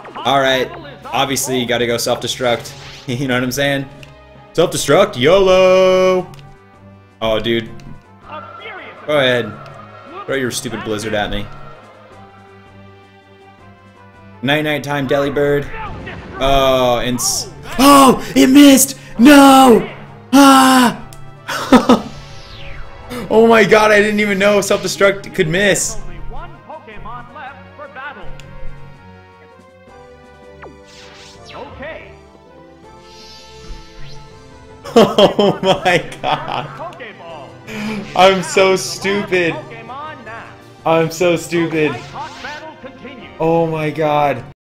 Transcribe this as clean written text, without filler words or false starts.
Alright, obviously you gotta go self-destruct. You know what I'm saying? Self-destruct, YOLO! Oh, dude. Go ahead. Throw your stupid blizzard at me. Night-night time, Delibird. Oh, and oh, it missed! No! Ah! Oh my god, I didn't even know self-destruct could miss. Only one Pokemon left for battle. Okay. Oh my god. I'm so stupid. I'm so stupid. Oh my god.